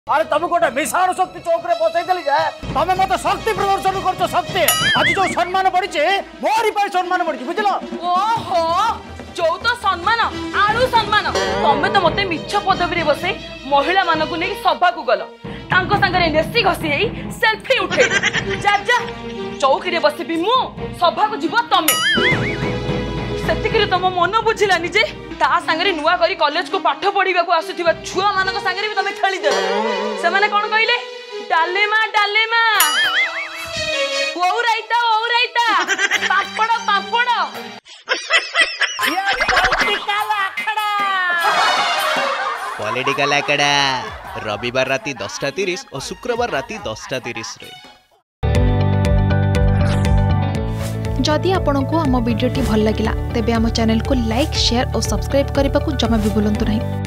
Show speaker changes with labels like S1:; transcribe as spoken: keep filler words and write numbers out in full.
S1: अरे तुम गोटे मिशाण शक्ति चौक रे बसई देली जे तमे मते शक्ति प्रदर्शन करछो शक्ति आज जो सम्मान बढ़िছে मोरी पर सम्मान बढ़िছে बुझलो
S2: ओहो जो तो सम्मान आलू सम्मान तमे तो मते मिछ पदवी रे बसे महिला मानक नै सभा को गलो तांको संगे नेसी घसी सेल्फी उठे जा जा चौक रे बसे भी मु सभा को जीव तमे सेतिकरे तम मन बुझिलानी जे ता संगे नुआ करी कॉलेज को पाठ पढ़िबा को आसुथिबा छुआ मानक संगे भी तमे खेली दे से माने कोन कइले डालेमा डालेमा ओ राइता ओ राइता पापड़ पापड़ ये पॉलिटिकल आखड़ा
S3: पॉलिटिकल आखड़ा रविवार राति दसटा तीस और शुक्रवार राति दसटा तीस रे।
S4: जदि आपंक आम भिडी भल लगा तेब आम चैनल को लाइक शेयर और सब्सक्राइब करने को जमा भी भूलु नहीं।